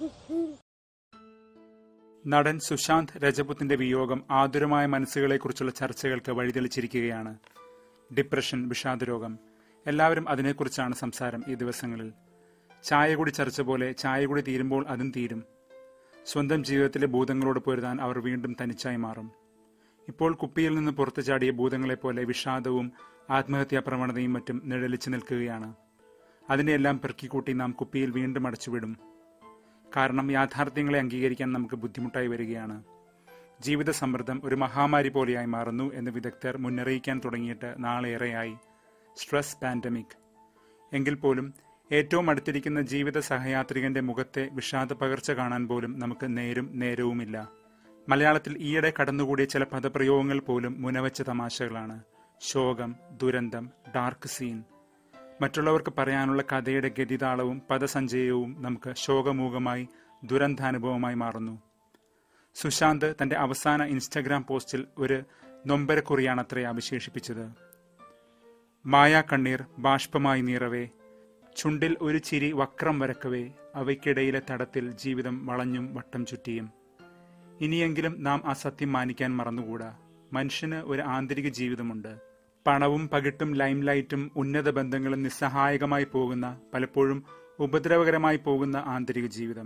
നടൻ സുശാന്ത് രജപുത്തിന്റെ വിയോഗം ആതുരമായ മനസ്സുകളെക്കുറിച്ചുള്ള ചർച്ചകൾക്ക് വഴിതെളിച്ചിരിക്കുകയാണ്. ഡിപ്രഷൻ, വിഷാദരോഗം, എല്ലാവരും അതിനെക്കുറിച്ചാണ് സംസാരം ഈ ദിവസങ്ങളിൽ. ചായകുടി ചർച്ച പോലെ ചായകുടി തീരുമ്പോൾ അതും തീരും. സ്വന്തം ജീവിതത്തിലെ ഭൂതങ്ങളോട് പൊരുതാൻ അവർ വീണ്ടും തനിച്ചായി മാറും. ഇപ്പോൾ കുപ്പിയിൽ നിന്ന് പുറത്തു ചാടിയ ഭൂതങ്ങളെപ്പോലെ വിഷാദവും ആത്മഹത്യാ പ്രവണതയും മറ്റും നിഴലിച്ചു നിൽക്കുകയാണ്. അതിനെയെല്ലാം പെറുക്കിക്കൂട്ടി നാം കുപ്പിയിൽ വീണ്ടും അടച്ചുവിടും. കാരണം യാഥാർത്ഥ്യങ്ങളെ അംഗീകരിക്കാൻ നമുക്ക് ബുദ്ധിമുട്ടായി വരികയാണ്. ജീവിത സമ്മർദ്ദം ഒരു മഹാമാരി പോലെയായി മാറുന്നു എന്ന് വിദഗ്ധർ മുന്നറിയിക്കാൻ തുടങ്ങിയിട്ട് നാളേറെയായി. Stress pandemic. എങ്കിൽ പോലും ഏറ്റവും അടുത്തിരിക്കുന്ന ജീവിത സഹയാത്രികന്റെ മുഖത്തെ വിഷാദ പകർച്ച കാണാൻ പോലും നമുക്ക് നേരവുമില്ല. മലയാളത്തിൽ ഈയിടെ കടന്നുകൂടിയ ചില പദപ്രയോഗങ്ങൾ പോലും മുനവച്ച തമാശകളാണ്. ശോകം, ദുരന്തം, ഡാർക്ക് സീൻ. മറ്റുള്ളവർക്ക് പറയാനുള്ള കഥയുടെ ഗതിതാളവും പദസഞ്ചയവും നമുക്ക് ശോകമൂകമായി, ദുരന്താനുഭവമായി മാറുന്നു. സുശാന്ത് തന്റെ അവസാന ഇൻസ്റ്റഗ്രാം പോസ്റ്റിൽ ഒരു നൊമ്പരക്കുറിയാണത്രേ അവശേഷിപ്പിച്ചത്. മായാ കണ്ണീർ ബാഷ്പമായി നീറവേ, ചുണ്ടിൽ ഒരു ചിരി വക്രം വരക്കവേ, അവയ്ക്കിടയിലെ തടത്തിൽ ജീവിതം വളഞ്ഞും വട്ടം ചുറ്റിയും. ഇനിയെങ്കിലും നാം ആ സത്യം മാനിക്കാൻ മറന്നുകൂടാ. മനുഷ്യന് ഒരു ആന്തരിക ജീവിതമുണ്ട്. പണവും പകിട്ടും ലൈംലൈറ്റും ഉന്നത ബന്ധങ്ങളും നിസ്സഹായകമായി പോകുന്ന, പലപ്പോഴും ഉപദ്രവകരമായി പോകുന്ന ആന്തരിക ജീവിതം.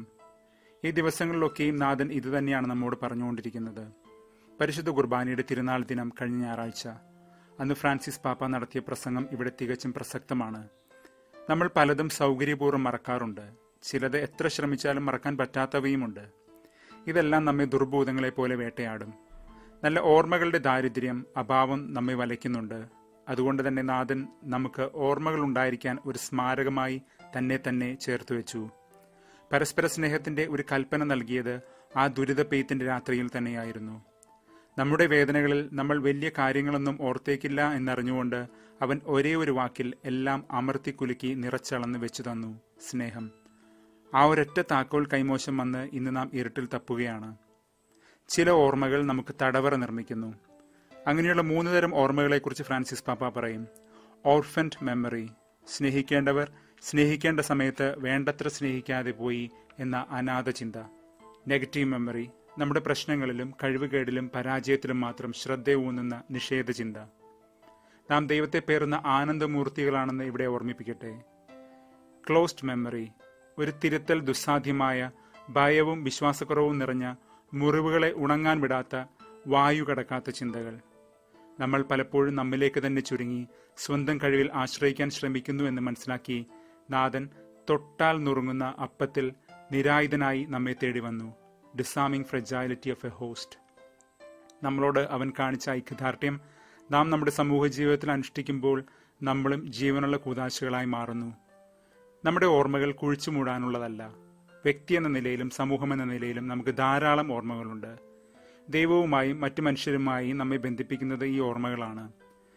ഈ ദിവസങ്ങളിലൊക്കെയും നാഥൻ ഇതുതന്നെയാണ് നമ്മോട് പറഞ്ഞുകൊണ്ടിരിക്കുന്നത്. പരിശുദ്ധ കുർബാനയുടെ തിരുനാൾ ദിനം കഴിഞ്ഞ ഞായറാഴ്ച. അന്ന് ഫ്രാൻസിസ് പാപ്പ നടത്തിയ പ്രസംഗം ഇവിടെ തികച്ചും പ്രസക്തമാണ്. നമ്മൾ പലതും സൗകര്യപൂർവ്വം മറക്കാറുണ്ട്. ചിലത് എത്ര ശ്രമിച്ചാലും മറക്കാൻ പറ്റാത്തവയുമുണ്ട്. ഇതെല്ലാം നമ്മെ ദുർഭൂതങ്ങളെ പോലെ വേട്ടയാടും. നല്ല ഓർമ്മകളുടെ ദാരിദ്ര്യം, അഭാവം നമ്മെ വലയ്ക്കുന്നുണ്ട്. അതുകൊണ്ട് തന്നെ നാഥൻ നമുക്ക് ഓർമ്മകൾ ഉണ്ടായിരിക്കാൻ ഒരു സ്മാരകമായി തന്നെ ചേർത്ത് വെച്ചു. പരസ്പര സ്നേഹത്തിന്റെ ഒരു കൽപ്പന നൽകിയത് ആ ദുരിത പെയ്ത്തിന്റെ രാത്രിയിൽ തന്നെയായിരുന്നു. നമ്മുടെ വേദനകളിൽ നമ്മൾ വലിയ കാര്യങ്ങളൊന്നും ഓർത്തേക്കില്ല എന്നറിഞ്ഞുകൊണ്ട് അവൻ ഒരേ ഒരു വാക്കിൽ എല്ലാം അമർത്തി കുലുക്കി നിറച്ചളന്ന് വെച്ചു തന്നു: സ്നേഹം. ആ ഒരൊറ്റ താക്കോൽ കൈമോശം വന്ന് ഇന്ന് നാം ഇരുട്ടിൽ തപ്പുകയാണ്. ചില ഓർമ്മകൾ നമുക്ക് തടവറ നിർമ്മിക്കുന്നു. അങ്ങനെയുള്ള 3 തരം ഓർമ്മകളെക്കുറിച്ച് ഫ്രാൻസിസ് പാപ്പ പറയും. ഓർഫൻഡ് മെമ്മറി, സ്നേഹിക്കേണ്ടവർ സ്നേഹിക്കേണ്ട സമയത്ത് വേണ്ടത്ര സ്നേഹിക്കാതെ പോയി എന്ന അനാഥ ചിന്ത. നെഗറ്റീവ് മെമ്മറി, നമ്മുടെ പ്രശ്നങ്ങളിലും കഴിവുകേടിലും പരാജയത്തിലും മാത്രം ശ്രദ്ധ ഊന്നുന്ന നിഷേധ ചിന്ത. നാം ദൈവത്തെ പേറുന്ന ആനന്ദമൂർത്തികളാണെന്ന് ഇവിടെ ഓർമ്മിപ്പിക്കട്ടെ. ക്ലോസ്ഡ് മെമ്മറി, ഒരു തിരുത്തൽ ദുസ്സാധ്യമായ, ഭയവും വിശ്വാസക്കുറവും നിറഞ്ഞ, മുറിവുകളെ ഉണങ്ങാൻ വിടാത്ത, വായു കടക്കാത്ത ചിന്തകൾ. നമ്മൾ പലപ്പോഴും നമ്മിലേക്ക് തന്നെ ചുരുങ്ങി സ്വന്തം കഴിവിൽ ആശ്രയിക്കാൻ ശ്രമിക്കുന്നു എന്ന് മനസ്സിലാക്കി നാഥൻ തൊട്ടാൽ നുറുങ്ങുന്ന അപ്പത്തിൽ നിരായുധനായി നമ്മെ തേടി വന്നു. Disarming fragility of a host. നമ്മളോട് അവൻ കാണിച്ച ഐക്യദാർഢ്യം നാം നമ്മുടെ സമൂഹ ജീവിതത്തിൽ അനുഷ്ഠിക്കുമ്പോൾ നമ്മളും ജീവനുള്ള കൂതാശകളായി മാറുന്നു. നമ്മുടെ ഓർമ്മകൾ കുഴിച്ചു മൂടാനുള്ളതല്ല. വ്യക്തി എന്ന നിലയിലും സമൂഹം എന്ന നിലയിലും നമുക്ക് ധാരാളം ഓർമ്മകളുണ്ട്. ദൈവവുമായും മറ്റു മനുഷ്യരുമായും നമ്മെ ബന്ധിപ്പിക്കുന്നത് ഈ ഓർമ്മകളാണ്.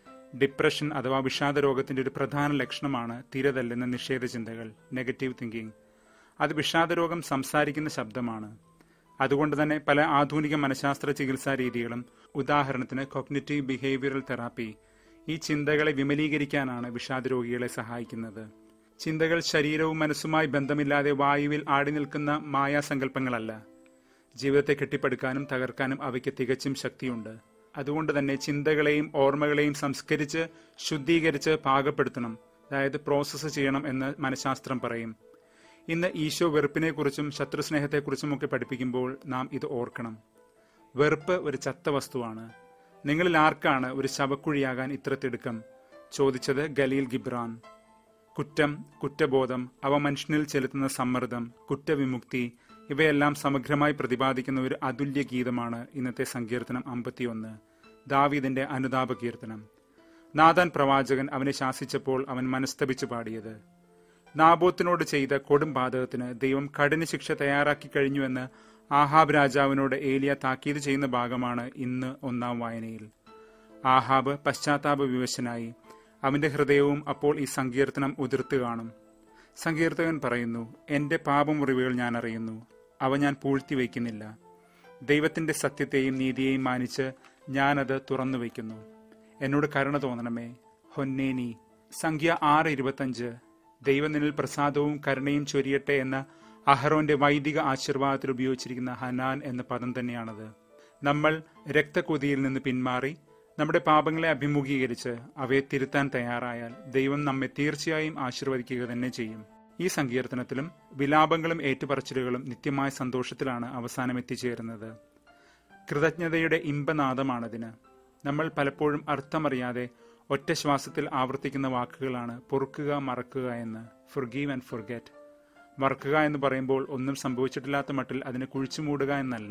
ഡിപ്രഷൻ അഥവാ വിഷാദ രോഗത്തിന്റെ ഒരു പ്രധാന ലക്ഷണമാണ് തിരതല്ലുന്ന നിഷേധ ചിന്തകൾ, നെഗറ്റീവ് തിങ്കിങ്. അത് വിഷാദരോഗം സംസാരിക്കുന്ന ശബ്ദമാണ്. അതുകൊണ്ട് തന്നെ പല ആധുനിക മനഃശാസ്ത്ര ചികിത്സാ രീതികളും, ഉദാഹരണത്തിന് കോഗ്നിറ്റീവ് ബിഹേവിയറൽ തെറാപ്പി, ഈ ചിന്തകളെ വിമലീകരിക്കാനാണ് വിഷാദരോഗികളെ സഹായിക്കുന്നത്. ചിന്തകൾ ശരീരവും മനസ്സുമായി ബന്ധമില്ലാതെ വായുവിൽ ആടി നിൽക്കുന്ന മായാസങ്കല്പങ്ങളല്ല. ജീവിതത്തെ കെട്ടിപ്പടുക്കാനും തകർക്കാനും അവയ്ക്ക് തികച്ചും ശക്തിയുണ്ട്. അതുകൊണ്ട് തന്നെ ചിന്തകളെയും ഓർമ്മകളെയും സംസ്കരിച്ച് ശുദ്ധീകരിച്ച് പാകപ്പെടുത്തണം, അതായത് പ്രോസസ്സ് ചെയ്യണം എന്ന് മനഃശാസ്ത്രം പറയും. ഇന്ന് ഈശോ വെറുപ്പിനെക്കുറിച്ചും ശത്രുസ്നേഹത്തെക്കുറിച്ചുമൊക്കെ പഠിപ്പിക്കുമ്പോൾ നാം ഇത് ഓർക്കണം. വെറുപ്പ് ഒരു ചത്ത വസ്തുവാണ്. നിങ്ങളിൽ ആർക്കാണ് ഒരു ശവക്കുഴിയാകാൻ ഇത്ര തിടുക്കം ചോദിച്ചത് ഗലീൽ ഗിബ്രാൻ. കുറ്റം, കുറ്റബോധം, അവ മനുഷ്യനിൽ ചെലുത്തുന്ന സമ്മർദ്ദം, കുറ്റവിമുക്തി, ഇവയെല്ലാം സമഗ്രമായി പ്രതിപാദിക്കുന്ന ഒരു അതുല്യ ഗീതമാണ് ഇന്നത്തെ സങ്കീർത്തനം 51, ദാവീദിന്റെ അനുതാപ കീർത്തനം. നാഥാൻ പ്രവാചകൻ അവനെ ശാസിച്ചപ്പോൾ അവൻ മനസ്തപിച്ചു പാടിയത്. നാബോത്തിനോട് ചെയ്ത കൊടും പാതകത്തിന് ദൈവം കഠിന ശിക്ഷ തയ്യാറാക്കി കഴിഞ്ഞുവെന്ന് ആഹാബ് രാജാവിനോട് ഏലിയ താക്കീത് ചെയ്യുന്ന ഭാഗമാണ് ഇന്ന് 1-ാം വായനയിൽ. ആഹാബ് പശ്ചാത്താപ വിവശനായി. അവന്റെ ഹൃദയവും അപ്പോൾ ഈ സങ്കീർത്തനം ഉതിർത്ത് കാണും. സങ്കീർത്തകൻ പറയുന്നു, എന്റെ പാപമുറിവുകൾ ഞാൻ അറിയുന്നു, അവ ഞാൻ പൂഴ്ത്തിവെക്കുന്നില്ല. ദൈവത്തിന്റെ സത്യത്തെയും നീതിയെയും മാനിച്ച് ഞാനത് തുറന്നു വയ്ക്കുന്നു. എന്നോട് കരുണ തോന്നണമേ. ഹൊന്നേനി. സംഖ്യ 6:25. ദൈവം നിന്നിൽ പ്രസാദവും കരുണയും ചൊരിയട്ടെ എന്ന അഹറോന്റെ വൈദിക ആശീർവാദത്തിൽ ഉപയോഗിച്ചിരിക്കുന്ന ഹനാൻ എന്ന പദം തന്നെയാണത്. നമ്മൾ രക്തക്കൊതിയിൽ നിന്ന് പിന്മാറി നമ്മുടെ പാപങ്ങളെ അഭിമുഖീകരിച്ച് അവയെ തിരുത്താൻ തയ്യാറായാൽ ദൈവം നമ്മെ തീർച്ചയായും ആശീർവദിക്കുക തന്നെ ചെയ്യും. ഈ സങ്കീർത്തനത്തിലും വിലാപങ്ങളും ഏറ്റുപറച്ചിലുകളും നിത്യമായ സന്തോഷത്തിലാണ് അവസാനം എത്തിച്ചേരുന്നത്. കൃതജ്ഞതയുടെ ഇമ്പനാദമാണതിന്. നമ്മൾ പലപ്പോഴും അർത്ഥമറിയാതെ ഒറ്റ ശ്വാസത്തിൽ ആവർത്തിക്കുന്ന വാക്കുകളാണ് പൊറുക്കുക, മറക്കുക എന്ന്. Forgive and forget. മറക്കുക എന്ന് പറയുമ്പോൾ ഒന്നും സംഭവിച്ചിട്ടില്ലാത്ത മട്ടിൽ അതിനെ കുഴിച്ചുമൂടുക എന്നല്ല.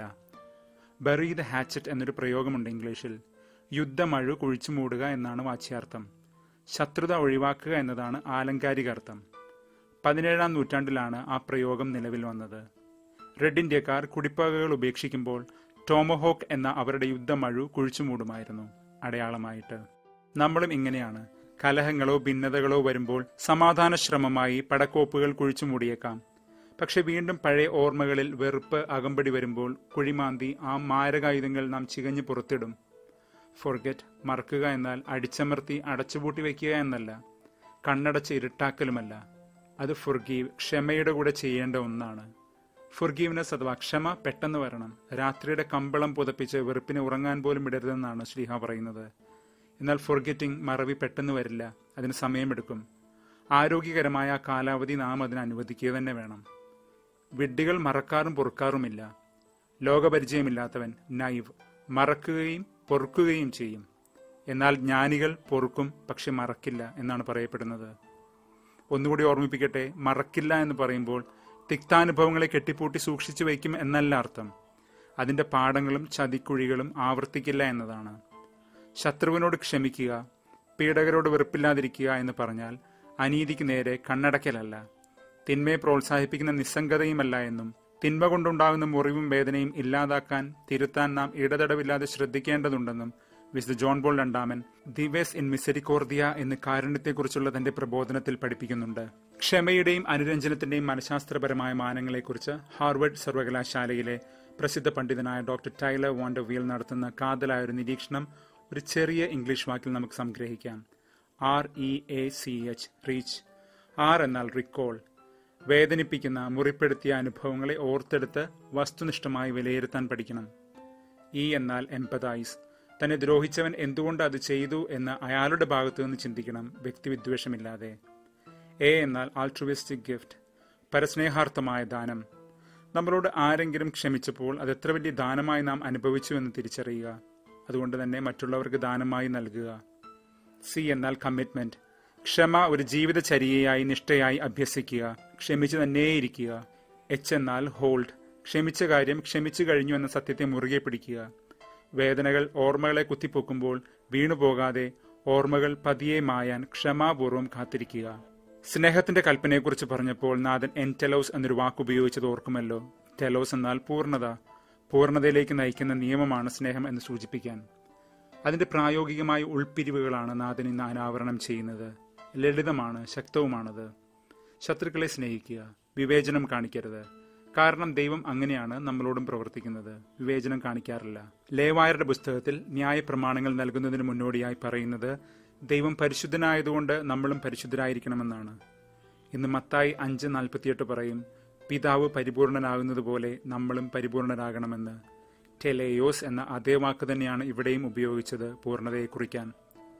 ബറി ദ ഹാച്ചറ്റ് എന്നൊരു പ്രയോഗമുണ്ട് ഇംഗ്ലീഷിൽ. യുദ്ധമഴു കുഴിച്ചുമൂടുക എന്നാണ് വാച്യാർത്ഥം. ശത്രുത ഒഴിവാക്കുക എന്നതാണ് ആലങ്കാരിക അർത്ഥം. 17-ാം നൂറ്റാണ്ടിലാണ് ആ പ്രയോഗം നിലവിൽ വന്നത്. റെഡ് ഇന്ത്യക്കാർ കുടിപ്പകകൾ ഉപേക്ഷിക്കുമ്പോൾ ടോമഹോക്ക് എന്ന അവരുടെ യുദ്ധമഴു കുഴിച്ചുമൂടുമായിരുന്നു അടയാളമായിട്ട്. നമ്മളും ഇങ്ങനെയാണ്. കലഹങ്ങളോ ഭിന്നതകളോ വരുമ്പോൾ സമാധാന ശ്രമമായി പടക്കോപ്പുകൾ കുഴിച്ചുമൂടിയേക്കാം. പക്ഷെ വീണ്ടും പഴയ ഓർമ്മകളിൽ വെറുപ്പ് അകമ്പടി വരുമ്പോൾ കുഴിമാന്തി ആ മാരകായുധങ്ങൾ നാം ചികഞ്ഞു പുറത്തിടും. ഫൊർഗെറ്റ്, മറക്കുക എന്നാൽ അടിച്ചമർത്തി അടച്ചുപൂട്ടി വയ്ക്കുക എന്നല്ല, കണ്ണടച്ച് ഇരുട്ടാക്കലുമല്ല. അത് ഫൊർഗീവ്, ക്ഷമയുടെ കൂടെ ചെയ്യേണ്ട ഒന്നാണ്. ഫൊർഗീവ്നെസ് അഥവാ ക്ഷമ പെട്ടെന്ന് വരണം. രാത്രിയുടെ കമ്പളം പുതപ്പിച്ച് വെറുപ്പിനെ ഉറങ്ങാൻ പോലും ഇടരുതെന്നാണ് ശ്ലീഹ പറയുന്നത്. എന്നാൽ ഫൊർഗെറ്റിംഗ്, മറവി പെട്ടെന്ന് വരില്ല, അതിന് സമയമെടുക്കും. ആരോഗ്യകരമായ കാലാവധി നാം അതിന് അനുവദിക്കുക തന്നെ വേണം. വിഡ്ഢികൾ മറക്കാറും പൊറുക്കാറുമില്ല. ലോകപരിചയമില്ലാത്തവൻ നൈവ്, മറക്കുകയും പൊറുക്കുകയും ചെയ്യും. എന്നാൽ ജ്ഞാനികൾ പൊറുക്കും, പക്ഷെ മറക്കില്ല എന്നാണ് പറയപ്പെടുന്നത്. ഒന്നുകൂടി ഓർമ്മിപ്പിക്കട്ടെ, മറക്കില്ല എന്ന് പറയുമ്പോൾ തിക്താനുഭവങ്ങളെ കെട്ടിപ്പൂട്ടി സൂക്ഷിച്ചു വയ്ക്കും എന്നല്ല അർത്ഥം. അതിന്റെ പാഠങ്ങളും ചതിക്കുഴികളും ആവർത്തിക്കില്ല എന്നതാണ്. ശത്രുവിനോട് ക്ഷമിക്കുക, പീഡകരോട് വെറുപ്പില്ലാതിരിക്കുക എന്ന് പറഞ്ഞാൽ അനീതിക്ക് നേരെ കണ്ണടക്കലല്ല, തിന്മയെ പ്രോത്സാഹിപ്പിക്കുന്ന നിസ്സംഗതയുമല്ല എന്നും തിന്മ കൊണ്ടുണ്ടാകുന്ന മുറിവും വേദനയും ഇല്ലാതാക്കാൻ, തിരുത്താൻ നാം ഇടതടവില്ലാതെ ശ്രദ്ധിക്കേണ്ടതുണ്ടെന്നും വിശുദ്ധ ജോൺ പോൾ രണ്ടാമൻ ദിവേസ് ഇൻ മിസെരിക്കോർദിയ എന്ന് കാരുണ്യത്തെക്കുറിച്ചുള്ള തന്റെ പ്രബോധനത്തിൽ പഠിപ്പിക്കുന്നുണ്ട്. ക്ഷമയുടെയും അനുരഞ്ജനത്തിന്റെയും മനഃശാസ്ത്രപരമായ മാനങ്ങളെക്കുറിച്ച് ഹാർവർഡ് സർവകലാശാലയിലെ പ്രസിദ്ധ പണ്ഡിതനായ ഡോക്ടർ ടൈലർ വാൻഡർവീൽ നടത്തുന്ന കാതലായ ഒരു നിരീക്ഷണം ഒരു ചെറിയ ഇംഗ്ലീഷ് വാക്കിൽ നമുക്ക് സംഗ്രഹിക്കാം. REACH, reach. ആർ എന്നാൽ റിക്കോൾ, വേദനിപ്പിക്കുന്ന മുറിപ്പെടുത്തിയ അനുഭവങ്ങളെ ഓർത്തെടുത്ത് വസ്തുനിഷ്ഠമായി വിലയിരുത്താൻ പഠിക്കണം. ഇ എന്നാൽ എംപതൈസ്, തന്നെ ദ്രോഹിച്ചവൻ എന്തുകൊണ്ട് അത് ചെയ്തു എന്ന് അയാളുടെ ഭാഗത്തു നിന്ന് ചിന്തിക്കണം, വ്യക്തിവിദ്വേഷമില്ലാതെ. എ എന്നാൽ ആൾട്രുവിസ്റ്റിക് ഗിഫ്റ്റ്, പരസ്നേഹാർത്ഥമായ ദാനം. നമ്മളോട് ആരെങ്കിലും ക്ഷമിച്ചപ്പോൾ അത് എത്ര വലിയ ദാനമായി നാം അനുഭവിച്ചു എന്ന് തിരിച്ചറിയുക, അതുകൊണ്ട് തന്നെ മറ്റുള്ളവർക്ക് ദാനമായി നൽകുക. സി എന്നാൽ കമ്മിറ്റ്മെന്റ്, ക്ഷമ ഒരു ജീവിതചര്യയായി നിഷ്ഠയായി അഭ്യസിക്കുക, ക്ഷമിച്ചു തന്നെയിരിക്കുക. എച്ച് എന്നാൽ ഹോൾഡ്, ക്ഷമിച്ച കാര്യം ക്ഷമിച്ചു കഴിഞ്ഞു എന്ന സത്യത്തെ മുറുകെ പിടിക്കുക. വേദനകൾ ഓർമ്മകളെ കുത്തിപ്പൊക്കുമ്പോൾ വീണുപോകാതെ ഓർമ്മകൾ പതിയെ മായാൻ ക്ഷമാപൂർവ്വം കാത്തിരിക്കുക. സ്നേഹത്തിന്റെ കൽപ്പനയെക്കുറിച്ച് പറഞ്ഞപ്പോൾ നാഥൻ ടെലോസ് എന്നൊരു വാക്കുപയോഗിച്ചത് ഓർക്കുമല്ലോ. ടെലോസ് എന്നാൽ പൂർണ്ണത, പൂർണ്ണതയിലേക്ക് നയിക്കുന്ന നിയമമാണ് സ്നേഹം എന്ന് സൂചിപ്പിക്കാൻ. അതിന്റെ പ്രായോഗികമായ ഉൾപ്പിരിവുകളാണ് നാഥൻ ഇന്ന് അനാവരണം ചെയ്യുന്നത്. ലളിതമാണ്, ശക്തവുമാണത്. ശത്രുക്കളെ സ്നേഹിക്കുക, വിവേചനം കാണിക്കരുത്. കാരണം ദൈവം അങ്ങനെയാണ് നമ്മളോടും പ്രവർത്തിക്കുന്നത്, വിവേചനം കാണിക്കാറില്ല. ലേവായരുടെ പുസ്തകത്തിൽ ന്യായപ്രമാണങ്ങൾ നൽകുന്നതിന് മുന്നോടിയായി പറയുന്നത് ദൈവം പരിശുദ്ധനായതുകൊണ്ട് നമ്മളും പരിശുദ്ധരായിരിക്കണമെന്നാണ്. ഇന്ന് മത്തായി 5:48 പറയും, പിതാവ് പരിപൂർണനാകുന്നത് പോലെ നമ്മളും പരിപൂർണരാകണമെന്ന്. ടെലേയോസ് എന്ന അതേ വാക്ക് തന്നെയാണ് ഇവിടെയും ഉപയോഗിച്ചത് പൂർണ്ണതയെ കുറിക്കാൻ.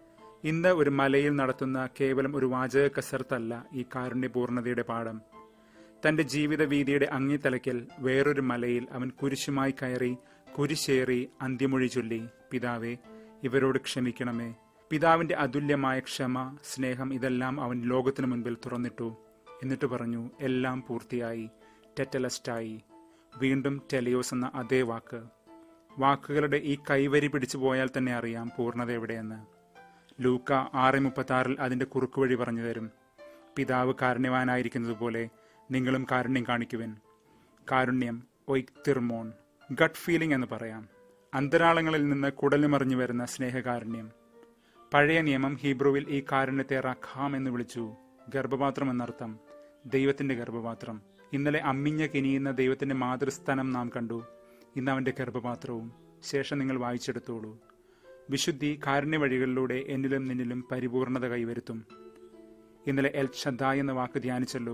ഇന്ന് ഒരു മലയിൽ നടത്തുന്ന കേവലം ഒരു വാചക കസർത്തല്ല ഈ കാരുണ്യപൂർണ്ണതയുടെ പാഠം. തന്റെ ജീവിത വീതിയുടെ അങ്ങേതലയ്ക്കൽ വേറൊരു മലയിൽ അവൻ കുരിശുമായി കയറി കുരിശേറി അന്ത്യമൊഴി ചൊല്ലി, പിതാവേ ഇവരോട് ക്ഷമിക്കണമേ. പിതാവിന്റെ അതുല്യമായ ക്ഷമ, സ്നേഹം ഇതെല്ലാം അവൻ ലോകത്തിനു മുൻപിൽ തുറന്നിട്ടു. എന്നിട്ട് പറഞ്ഞു, എല്ലാം പൂർത്തിയായി, ടെറ്റലസ്റ്റായി. വീണ്ടും ടെലിയോസ് എന്ന അതേ വാക്ക്. വാക്കുകളുടെ ഈ കൈവരി പിടിച്ചു പോയാൽ തന്നെ അറിയാം പൂർണ്ണത എവിടെയെന്ന്. ലൂക്ക 6:36 അതിന്റെ കുറുക്കുവഴി പറഞ്ഞു തരും. പിതാവ് കാരുണ്യവാനായിരിക്കുന്നത് പോലെ നിങ്ങളും കാരുണ്യം കാണിക്കുവിൻ. കാരുണ്യം ഒയ്ക്തിർമോൺ, ഗട്ട് ഫീലിംഗ് എന്ന് പറയാം. അന്തരാളങ്ങളിൽ നിന്ന് കുടലുമറിഞ്ഞു വരുന്ന സ്നേഹകാരുണ്യം. പഴയ നിയമം ഹീബ്രുവിൽ ഈ കാരുണ്യത്തെ റഖാം എന്ന് വിളിച്ചു. ഗർഭപാത്രം എന്നർത്ഥം, ദൈവത്തിന്റെ ഗർഭപാത്രം. ഇന്നലെ അമ്മിഞ്ഞ കിനിയുന്ന ദൈവത്തിന്റെ മാതൃസ്ഥാനം നാം കണ്ടു. ഇന്ന് അവന്റെ ഗർഭപാത്രവും. ശേഷം നിങ്ങൾ വായിച്ചെടുത്തോളൂ. വിശുദ്ധി കാരുണ്യ വഴികളിലൂടെ എന്നിലും നിന്നിലും പരിപൂർണത കൈവരുത്തും. ഇന്നലെ എൽ ഷദ്ദായ് എന്ന വാക്ക് ധ്യാനിച്ചല്ലോ.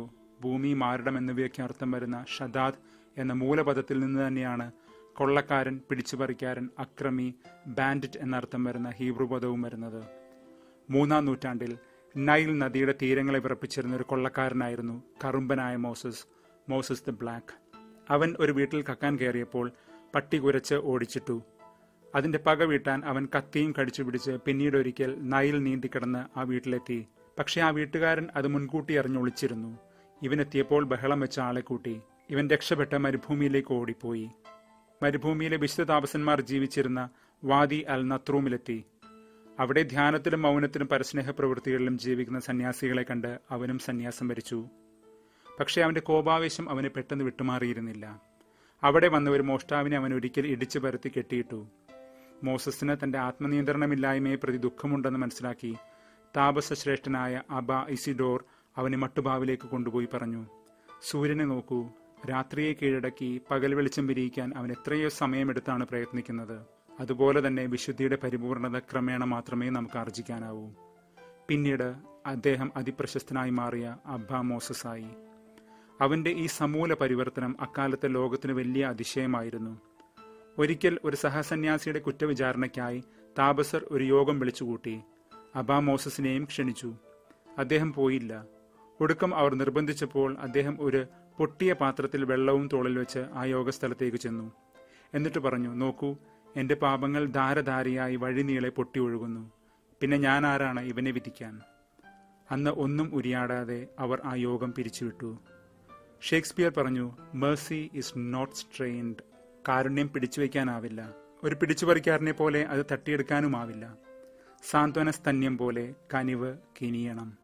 ഭൂമി, മാരടം എന്നിവയൊക്കെ അർത്ഥം വരുന്ന ഷദാദ് എന്ന മൂലപദത്തിൽ നിന്ന് തന്നെയാണ് കൊള്ളക്കാരൻ, പിടിച്ചുപറിക്കാരൻ, അക്രമി, ബാൻഡിറ്റ് എന്നർത്ഥം വരുന്ന ഹീബ്രു പദവും വരുന്നത്. 3-ാം നൂറ്റാണ്ടിൽ നൈൽ നദിയുടെ തീരങ്ങളെ വിറപ്പിച്ചിരുന്ന ഒരു കൊള്ളക്കാരനായിരുന്നു കറുമ്പനായ മോസസ് ദ ബ്ലാക്ക്. അവൻ ഒരു വീട്ടിൽ കക്കാൻ കയറിയപ്പോൾ പട്ടി കുരച്ച് ഓടിച്ചിട്ടു. അതിന്റെ പക വീട്ടാൻ അവൻ കത്തിയും കടിച്ചു പിടിച്ച് പിന്നീട് ഒരിക്കൽ നൈൽ നീന്തിക്കിടന്ന് ആ വീട്ടിലെത്തി. പക്ഷെ ആ വീട്ടുകാരൻ അത് മുൻകൂട്ടി അറിഞ്ഞൊളിച്ചിരുന്നു. ഇവനെത്തിയപ്പോൾ ബഹളം വെച്ച ആളെ കൂട്ടി. ഇവൻ രക്ഷപ്പെട്ട് മരുഭൂമിയിലേക്ക് ഓടിപ്പോയി. മരുഭൂമിയിലെ വിശുദ്ധ താപസന്മാർ ജീവിച്ചിരുന്ന വാദി അൽ നത്രൂമിലെത്തി. അവിടെ ധ്യാനത്തിലും മൗനത്തിലും പരസ്നേഹ പ്രവൃത്തികളിലും ജീവിക്കുന്ന സന്യാസികളെ കണ്ട് അവനും സന്യാസം വരിച്ചു. പക്ഷെ അവന്റെ കോപാവേശം അവനെ പെട്ടെന്ന് വിട്ടുമാറിയിരുന്നില്ല. അവിടെ വന്ന ഒരു മോഷ്ടാവിനെ അവൻ ഒരിക്കൽ ഇടിച്ചു പരത്തി കെട്ടിയിട്ടു. മോസസിന് തന്റെ ആത്മനിയന്ത്രണമില്ലായ്മയെ പ്രതി ദുഃഖമുണ്ടെന്ന് മനസ്സിലാക്കി താപസശ്രേഷ്ഠനായ അബ ഇസിഡോർ അവനെ മട്ടുപാവിലേക്ക് കൊണ്ടുപോയി പറഞ്ഞു, സൂര്യനെ നോക്കൂ, രാത്രിയെ കീഴടക്കി പകൽ വെളിച്ചം വിരിയിക്കാൻ അവൻ എത്രയോ സമയമെടുത്താണ് പ്രയത്നിക്കുന്നത്. അതുപോലെ തന്നെ വിശുദ്ധിയുടെ പരിപൂർണത ക്രമേണ മാത്രമേ നമുക്ക് ആർജിക്കാനാവൂ. പിന്നീട് അദ്ദേഹം അതിപ്രശസ്തനായി മാറിയ അബ്ബ മോസസായി. അവന്റെ ഈ സമൂല പരിവർത്തനം അക്കാലത്തെ ലോകത്തിന് വലിയ അതിശയമായിരുന്നു. ഒരിക്കൽ ഒരു സഹസന്യാസിയുടെ കുറ്റവിചാരണയ്ക്കായി താപസർ ഒരു യോഗം വിളിച്ചുകൂട്ടി. അബ മോസസിനെയും ക്ഷണിച്ചു. അദ്ദേഹം പോയില്ല. ഒടുക്കം അവർ നിർബന്ധിച്ചപ്പോൾ അദ്ദേഹം ഒരു പൊട്ടിയ പാത്രത്തിൽ വെള്ളവും തോളിൽ വെച്ച് ആ യോഗസ്ഥലത്തേക്ക് ചെന്നു. എന്നിട്ട് പറഞ്ഞു, നോക്കൂ, എന്റെ പാപങ്ങൾ ധാരധാരയായി വഴിനീളെ പൊട്ടി ഒഴുകുന്നു. പിന്നെ ഞാൻ ആരാണ് ഇവനെ വിധിക്കാൻ? അന്ന് ഒന്നും ഉരിയാടാതെ അവർ ആ യോഗം പിരിച്ചുവിട്ടു. ഷേക്സ്പിയർ പറഞ്ഞു, മേഴ്സി ഇസ് നോട്ട് സ്ട്രെയിൻഡ്. കാരുണ്യം പിടിച്ചുവെക്കാനാവില്ല. ഒരു പിടിച്ചുപറിക്കാരനെ പോലെ അത് തട്ടിയെടുക്കാനുമാവില്ല. സാന്ത്വന സ്തന്യം പോലെ കനിവ് കിനിയണം.